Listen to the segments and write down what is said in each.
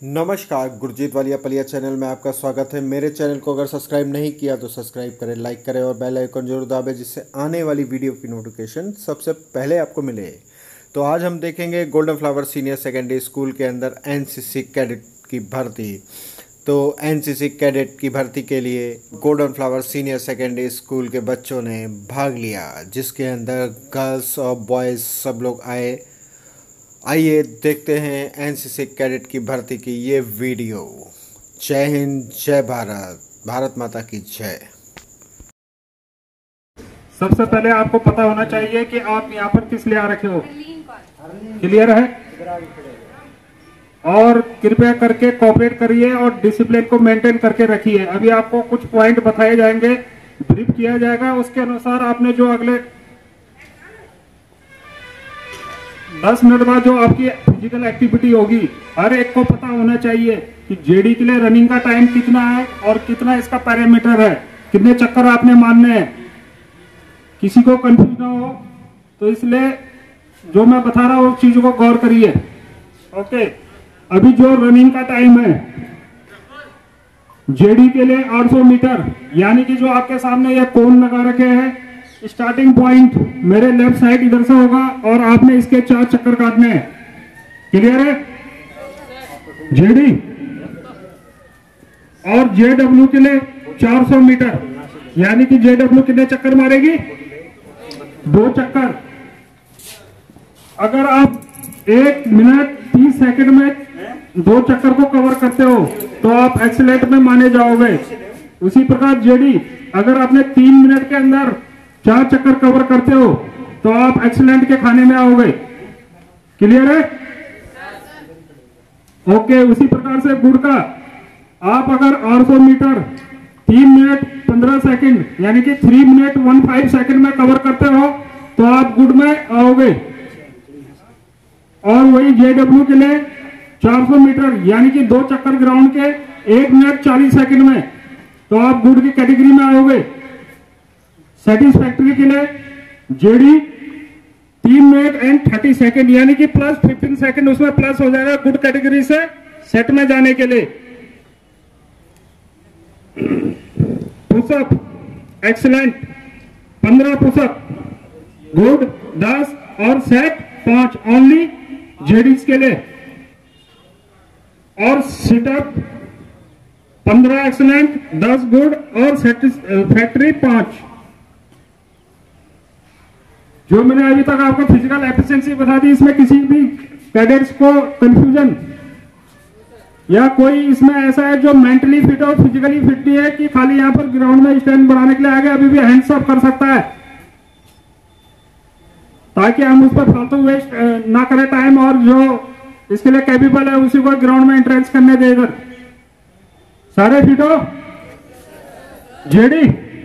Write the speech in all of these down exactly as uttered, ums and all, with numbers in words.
नमस्कार, गुरजीत वालिया पलिया चैनल में आपका स्वागत है। मेरे चैनल को अगर सब्सक्राइब नहीं किया तो सब्सक्राइब करें, लाइक करें और बेल आइकन जरूर दबाएं जिससे आने वाली वीडियो की नोटिफिकेशन सबसे पहले आपको मिले। तो आज हम देखेंगे golden flower senior secondary school के अंदर एनसीसी कैडेट की भर्ती। तो एनसीसी कैडेट की भर्ती के लिए golden flower senior secondary school के बच्चों ने भाग लिया, जिसके अंदर गर्ल्स और बॉयज़ सब लोग आए। आइए देखते हैं एनसीसी कैडेट की भर्ती की ये वीडियो। जय हिंद, जय भारत, भारत माता की जय। सबसे पहले आपको पता होना चाहिए कि आप यहाँ पर किस लिए आ रखे हो। क्लियर है? और कृपया करके कोऑपरेट करिए और डिसिप्लिन को मेंटेन करके रखिए। अभी आपको कुछ पॉइंट बताए जाएंगे, ब्रीफ किया जाएगा, उसके अनुसार आपने जो अगले दस मिनट बाद जो आपकी फिजिकल एक्टिविटी होगी, हर एक को पता होना चाहिए कि जेडी के लिए रनिंग का टाइम कितना है और कितना इसका पैरामीटर है, कितने चक्कर आपने मारने हैं। किसी को कंफ्यूज ना हो, तो इसलिए जो मैं बता रहा हूँ उस चीज को गौर करिए। ओके, अभी जो रनिंग का टाइम है जेडी के लिए आठ सौ मीटर, यानी कि जो आपके सामने ये कोन लगा रखे हैं, स्टार्टिंग पॉइंट मेरे लेफ्ट साइड इधर से होगा और आपने इसके चार चक्कर काटने हैं। क्लियर है? जेडी और जेडब्ल्यू के लिए चार सौ मीटर, यानी कि जेडब्ल्यू कितने चक्कर मारेगी? दो चक्कर। अगर आप एक मिनट तीस सेकंड में दो चक्कर को कवर करते हो तो आप एक्सीलेंट में माने जाओगे। उसी प्रकार जेडी, अगर आपने तीन मिनट के अंदर चार चक्कर कवर करते हो तो आप एक्सीलेंट के खाने में आओगे। क्लियर है? ओके, उसी प्रकार से गुड़ का, आप अगर आठ सौ मीटर तीन मिनट पंद्रह सेकंड, यानी कि three minute one five second में कवर करते हो तो आप गुड़ में आओगे। और वही जेडब्ल्यू के लिए चार सौ मीटर, यानी कि दो चक्कर ग्राउंड के एक मिनट चालीस सेकंड में, तो आप गुड़ की कैटेगरी में आओगे। सेटिस्फैक्ट्री के लिए जेडी तीन मिनट एंड थर्टी सेकेंड, यानी कि प्लस फिफ्टीन सेकेंड उसमें प्लस हो जाएगा गुड कैटेगरी से सेट में जाने के लिए। पुशअप एक्सीलेंट पंद्रह पुशअप, गुड दस और सेट पांच, ओनली जेडीज के लिए। और सिटअप पंद्रह एक्सीलेंट, दस गुड और सेटिस्फैक्ट्री पांच। जो मैंने अभी तक आपको फिजिकल एफिशिएंसी बता दी, इसमें किसी भी कैडेट्स को कंफ्यूजन या कोई इसमें ऐसा है जो मेंटली फिट और फिजिकली फिट नहीं है कि खाली यहां पर ग्राउंड में स्टैंड बढ़ाने के लिए आगे अभी भी हैंड्स अप कर सकता है, ताकि हम उस पर फालतू वेस्ट ना करें टाइम, और जो इसके लिए कैपेबल है उसी को ग्राउंड में एंट्रेंस करने दे। इधर सारे फिट हो? जेडी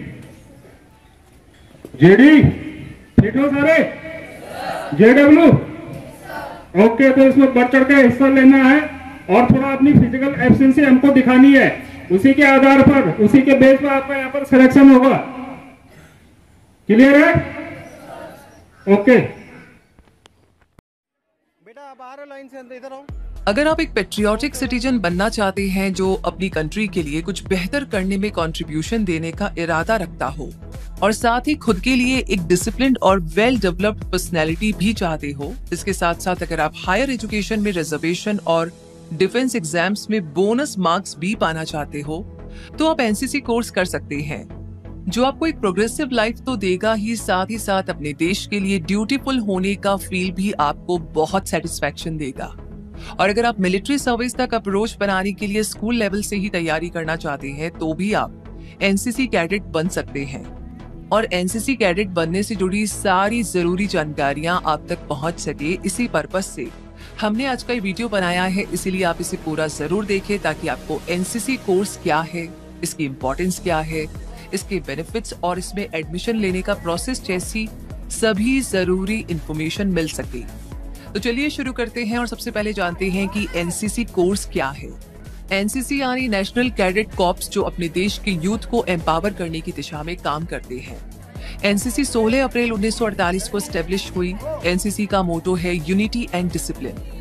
जेडी फिट हो सारे? जेडब्ल्यू ओके, तो इसमें बढ़ चढ़ के हिस्सा लेना है और थोड़ा अपनी फिजिकल एफिशिएंसी हमको दिखानी है। उसी के आधार पर, उसी के बेस पर आपका यहाँ पर सिलेक्शन होगा। क्लियर है? ओके बेटा आप आ रहे लाइन से अंदर, इधर आओ। अगर आप एक पेट्रियाटिक सिटीजन बनना चाहते हैं जो अपनी कंट्री के लिए कुछ बेहतर करने में कंट्रीब्यूशन देने का इरादा रखता हो और साथ ही खुद के लिए एक डिसिप्लिन्ड और वेल डेवलप्ड पर्सनैलिटी भी चाहते हो, इसके साथ साथ अगर आप हायर एजुकेशन में रिजर्वेशन और डिफेंस एग्जाम्स में बोनस मार्क्स भी पाना चाहते हो, तो आप एनसीसी कोर्स कर सकते हैं, जो आपको एक प्रोग्रेसिव लाइफ तो देगा ही, साथ ही साथ अपने देश के लिए ड्यूटीफुल होने का फील भी आपको बहुत सेटिस्फेक्शन देगा। और अगर आप मिलिट्री सर्विस तक अप्रोच बनाने के लिए स्कूल लेवल से ही तैयारी करना चाहते हैं तो भी आप एनसीसी कैडेट बन सकते हैं। और एनसीसी कैडेट बनने से जुड़ी सारी जरूरी जानकारियां आप तक पहुंच सके, इसी पर्पज से हमने आज का ये वीडियो बनाया है। इसीलिए आप इसे पूरा जरूर देखें ताकि आपको एनसीसी कोर्स क्या है, इसकी इम्पोर्टेंस क्या है, इसके बेनिफिट्स और इसमें एडमिशन लेने का प्रोसेस जैसी सभी जरूरी इंफॉर्मेशन मिल सके। तो चलिए शुरू करते हैं और सबसे पहले जानते हैं कि एनसीसी कोर्स क्या है। एनसीसी यानी नेशनल कैडेट कॉर्प्स, जो अपने देश के यूथ को एम्पावर करने की दिशा में काम करते हैं। एनसीसी सोलह अप्रैल उन्नीस सौ अड़तालीस को एस्टेब्लिश हुई। एनसीसी का मोटो है यूनिटी एंड डिसिप्लिन।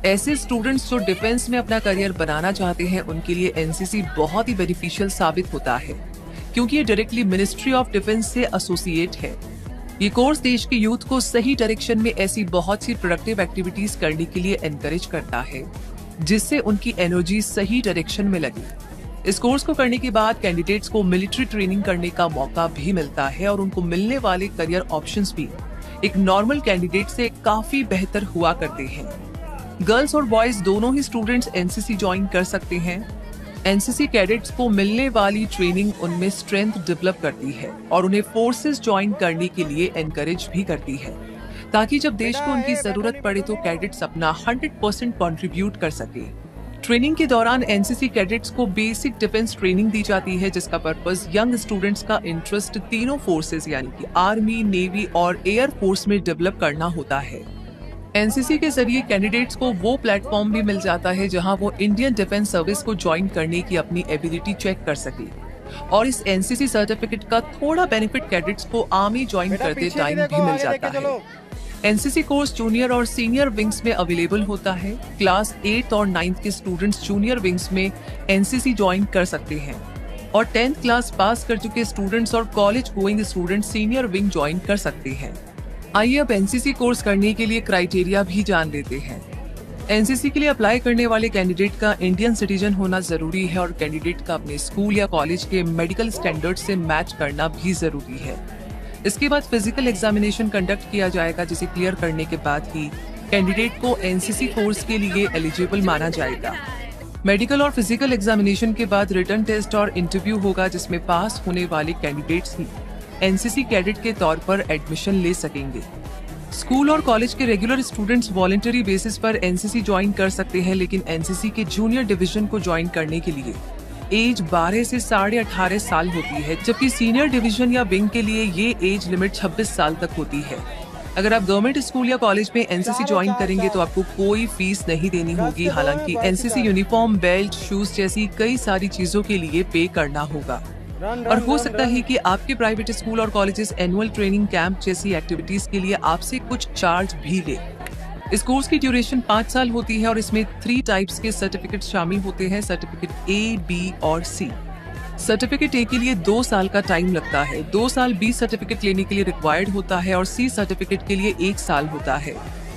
ऐसे स्टूडेंट्स जो डिफेंस में अपना करियर बनाना चाहते हैं उनके लिए एनसीसी बहुत ही बेनिफिशियल साबित होता है, क्योंकि ये डायरेक्टली मिनिस्ट्री ऑफ डिफेंस से एसोसिएट है। ये कोर्स देश के यूथ को सही डायरेक्शन में ऐसी बहुत सी प्रोडक्टिव एक्टिविटीज करने के लिए एनकरेज करता है, जिससे उनकी एनर्जी सही डायरेक्शन में लगे। इस कोर्स को करने के बाद कैंडिडेट्स को मिलिट्री ट्रेनिंग करने का मौका भी मिलता है और उनको मिलने वाले करियर ऑप्शंस भी एक नॉर्मल कैंडिडेट से काफी बेहतर हुआ करते हैं। गर्ल्स और बॉयज दोनों ही स्टूडेंट्स एनसीसी ज्वाइन कर सकते हैं। एनसीसी कैडेट्स को मिलने वाली ट्रेनिंग उनमें स्ट्रेंथ डेवलप करती है और उन्हें फोर्सेस ज्वाइन करने के लिए एनकरेज भी करती है, ताकि जब देश को उनकी जरूरत पड़े तो कैडेट्स अपना हंड्रेड परसेंट कॉन्ट्रीब्यूट कर सके। ट्रेनिंग के दौरान एनसीसी कैडेट्स को बेसिक डिफेंस ट्रेनिंग दी जाती है, जिसका पर्पस यंग स्टूडेंट्स का इंटरेस्ट तीनों फोर्सेस यानी कि आर्मी, नेवी और एयर फोर्स में डेवलप करना होता है। एनसीसी के जरिए कैंडिडेट्स को वो प्लेटफॉर्म भी मिल जाता है जहां वो इंडियन डिफेंस सर्विस को ज्वाइन करने की अपनी एबिलिटी चेक कर सके, और इस एनसीसी सर्टिफिकेट का थोड़ा बेनिफिट कैडेट्स को आर्मी ज्वाइन करते टाइम भी मिल जाता है। एनसीसी कोर्स जूनियर और सीनियर विंग्स में अवेलेबल होता है। क्लास एट और नाइन्थ के स्टूडेंट्स जूनियर विंग्स में एनसीसी ज्वाइन कर सकते हैं और टेंथ क्लास पास कर चुके स्टूडेंट्स और college going students senior wing join कर सकते हैं। आइए अब एनसीसी कोर्स करने के लिए क्राइटेरिया भी जान लेते हैं। एनसीसी के लिए अप्लाई करने वाले कैंडिडेट का इंडियन सिटीजन होना जरूरी है और कैंडिडेट का अपने स्कूल या कॉलेज के मेडिकल स्टैंडर्ड से मैच करना भी जरूरी है। इसके बाद फिजिकल एग्जामिनेशन कंडक्ट किया जाएगा, जिसे क्लियर करने के बाद ही कैंडिडेट को एनसीसी कोर्स के लिए एलिजिबल माना जाएगा। मेडिकल और फिजिकल एग्जामिनेशन के बाद रिटन टेस्ट और इंटरव्यू होगा, जिसमें पास होने वाले कैंडिडेट्स ही एनसीसी कैडेट के तौर पर एडमिशन ले सकेंगे। स्कूल और कॉलेज के रेगुलर स्टूडेंट्स वॉलंटरी बेसिस पर एनसीसी ज्वाइन कर सकते हैं, लेकिन एनसीसी के जूनियर डिवीजन को ज्वाइन करने के लिए एज बारह से साढ़े अठारह साल होती है, जबकि सीनियर डिवीजन या विंग के लिए ये एज लिमिट छब्बीस साल तक होती है। अगर आप गवर्नमेंट स्कूल या कॉलेज में एनसीसी ज्वाइन करेंगे तो आपको कोई फीस नहीं देनी होगी। हालांकि एनसीसी यूनिफॉर्म, बेल्ट, शूज जैसी कई सारी चीजों के लिए पे करना होगा, और हो सकता है कि आपके प्राइवेट स्कूल और कॉलेजेस एनुअल ट्रेनिंग कैंप जैसी एक्टिविटीज के लिए आपसे कुछ चार्ज भी ले। इस कोर्स की ड्यूरेशन पाँच साल होती है और इसमें थ्री टाइप्स के सर्टिफिकेट शामिल होते हैं, सर्टिफिकेट ए, बी और सी। सर्टिफिकेट ए के लिए दो साल का टाइम लगता है, दो साल बी सर्टिफिकेट लेने के लिए रिक्वायर्ड होता है और सी सर्टिफिकेट के लिए एक साल होता है।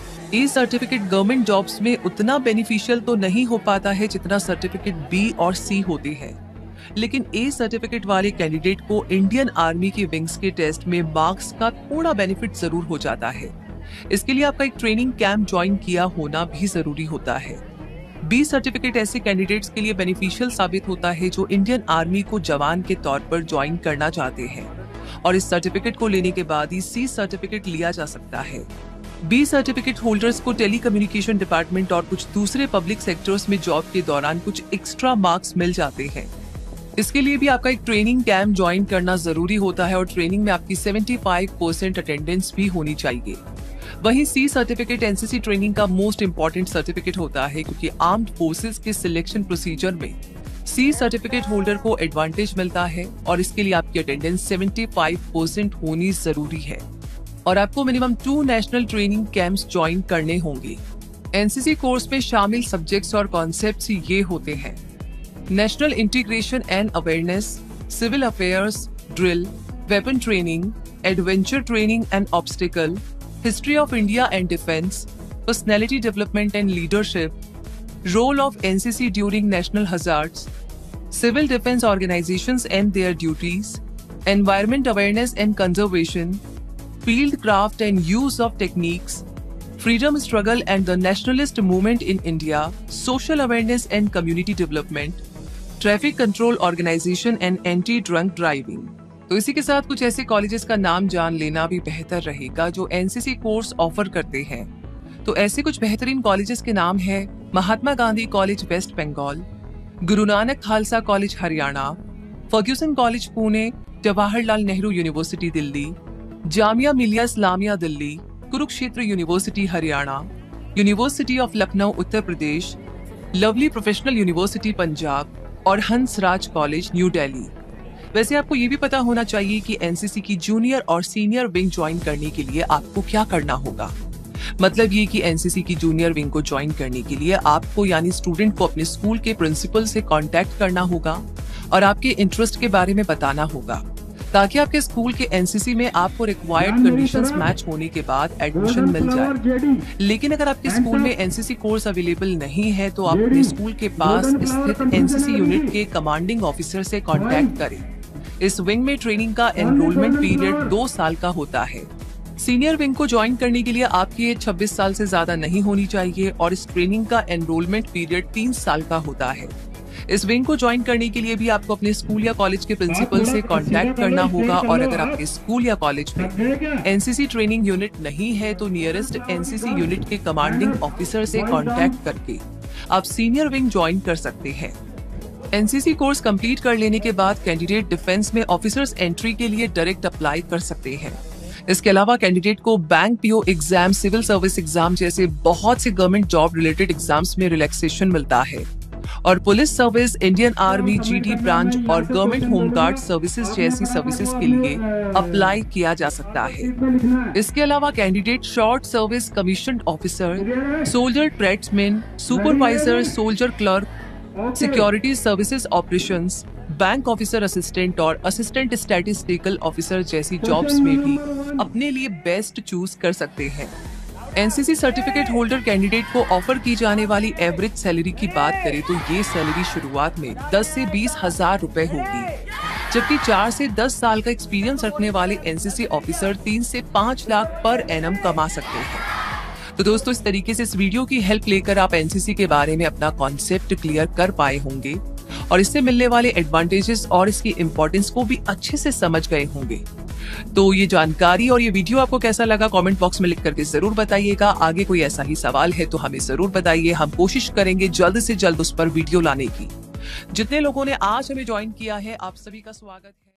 ए सर्टिफिकेट गवर्नमेंट जॉब्स में उतना बेनिफिशियल तो नहीं हो पाता है जितना सर्टिफिकेट बी और सी होते हैं, लेकिन ए सर्टिफिकेट वाले कैंडिडेट को इंडियन आर्मी के विंग्स के टेस्ट में मार्क्स का थोड़ा बेनिफिट जरूर हो जाता है। इसके लिए आपका एक ट्रेनिंग कैंप ज्वाइन किया होना भी जरूरी होता है। बी सर्टिफिकेट ऐसे कैंडिडेट्स के लिए बेनिफिशियल साबित होता है जो इंडियन आर्मी को जवान के तौर पर ज्वाइन करना चाहते हैं, और इस सर्टिफिकेट को लेने के बाद ही सी सर्टिफिकेट लिया जा सकता है। बी सर्टिफिकेट होल्डर्स को टेलीकम्युनिकेशन डिपार्टमेंट और कुछ दूसरे पब्लिक सेक्टर्स में जॉब के दौरान कुछ एक्स्ट्रा मार्क्स मिल जाते हैं। इसके लिए भी आपका एक ट्रेनिंग कैंप ज्वाइन करना जरूरी होता है और ट्रेनिंग में आपकी पचहत्तर परसेंट अटेंडेंस भी होनी चाहिए। वहीं सी सर्टिफिकेट एनसीसी ट्रेनिंग का मोस्ट इम्पोर्टेंट सर्टिफिकेट होता है, क्योंकि आर्म्ड फोर्सेस के सिलेक्शन प्रोसीजर में सी सर्टिफिकेट होल्डर को एडवांटेज मिलता है और इसके लिए आपकी अटेंडेंस पचहत्तर परसेंट होनी जरूरी है और आपको minimum two national training camps join करने होंगे। एनसीसी कोर्स में शामिल सब्जेक्ट्स और कॉन्सेप्ट्स ये होते हैं: national integration and awareness, civil affairs, drill, weapon training, adventure training and obstacle, history of India and defence, personality development and leadership, role of NCC during national hazards, civil defence organisations and their duties, environment awareness and conservation, field craft and use of techniques, freedom struggle and the nationalist movement in India, social awareness and community development, traffic control organization and anti-drunk driving। तो इसी के साथ कुछ ऐसे colleges का नाम जान लेना भी बेहतर रहेगा जो एनसीसी कोर्स ऑफर करते हैं। तो ऐसे कुछ बेहतरीन कॉलेजेस के नाम है: Mahatma Gandhi college West Bengal, Guru Nanak Khalsa college Haryana, Fergusson college Pune, Jawaharlal Nehru university Delhi, Jamia Millia Islamia Delhi, Kurukshetra university Haryana, university of Lucknow Uttar Pradesh, lovely professional university Punjab और हंसराज कॉलेज न्यू दिल्ली। वैसे आपको ये भी पता होना चाहिए कि एनसीसी की जूनियर और सीनियर विंग ज्वाइन करने के लिए आपको क्या करना होगा। मतलब ये कि एनसीसी की जूनियर विंग को ज्वाइन करने के लिए आपको यानी स्टूडेंट को अपने स्कूल के प्रिंसिपल से कांटेक्ट करना होगा और आपके इंटरेस्ट के बारे में बताना होगा, ताकि आपके स्कूल के एनसीसी में आपको रिक्वायर्ड कंडीशंस मैच होने के बाद एडमिशन मिल जाए। लेकिन अगर आपके स्कूल में एनसीसी कोर्स अवेलेबल नहीं है तो आप अपने स्कूल के पास स्थित एनसीसी यूनिट के कमांडिंग ऑफिसर से कांटेक्ट करें। इस विंग में ट्रेनिंग का एनरोलमेंट पीरियड दो साल का होता है। सीनियर विंग को ज्वाइन करने के लिए आपकी एज छब्बीस साल से ज्यादा नहीं होनी चाहिए और इस ट्रेनिंग का एनरोलमेंट पीरियड तीन साल का होता है। इस विंग को ज्वाइन करने के लिए भी आपको अपने स्कूल या कॉलेज के प्रिंसिपल से कांटेक्ट करना होगा और अगर आपके स्कूल या कॉलेज में एनसीसी ट्रेनिंग यूनिट नहीं है तो नियरेस्ट एनसीसी यूनिट के कमांडिंग ऑफिसर से कांटेक्ट करके आप सीनियर विंग ज्वाइन कर सकते हैं। एनसीसी कोर्स कंप्लीट कर लेने के बाद कैंडिडेट डिफेंस में ऑफिसर्स एंट्री के लिए डायरेक्ट अप्लाई कर सकते हैं। इसके अलावा कैंडिडेट को bank PO exam, civil service exam जैसे बहुत से गवर्नमेंट जॉब रिलेटेड एग्जाम्स में रिलैक्सेशन मिलता है और police service, Indian army, GD branch और गवर्नमेंट होमगार्ड सर्विसेज जैसी सर्विसेज के लिए अप्लाई किया जा सकता है। इसके अलावा candidate short service commissioned officer, soldier tradesman, supervisor, soldier clerk, security services operations, bank officer assistant और असिस्टेंट स्टैटिस्टिकल ऑफिसर जैसी जॉब्स में भी अपने लिए बेस्ट चूज कर सकते हैं। एनसीसी सर्टिफिकेट होल्डर कैंडिडेट को ऑफर की जाने वाली एवरेज सैलरी की बात करें तो ये सैलरी शुरुआत में दस से बीस हजार रुपए होगी, जबकि चार से दस साल का एक्सपीरियंस रखने वाले एनसीसी ऑफिसर तीन से पाँच लाख पर एनम कमा सकते हैं। तो दोस्तों, इस तरीके से इस वीडियो की हेल्प लेकर आप एनसीसी के बारे में अपना कॉन्सेप्ट क्लियर कर पाए होंगे और इससे मिलने वाले एडवांटेजेस और इसकी इम्पोर्टेंस को भी अच्छे से समझ गए होंगे। तो ये जानकारी और ये वीडियो आपको कैसा लगा कमेंट बॉक्स में लिख करके जरूर बताइएगा। आगे कोई ऐसा ही सवाल है तो हमें जरूर बताइए, हम कोशिश करेंगे जल्द से जल्द उस पर वीडियो लाने की। जितने लोगों ने आज हमें ज्वाइन किया है, आप सभी का स्वागत है।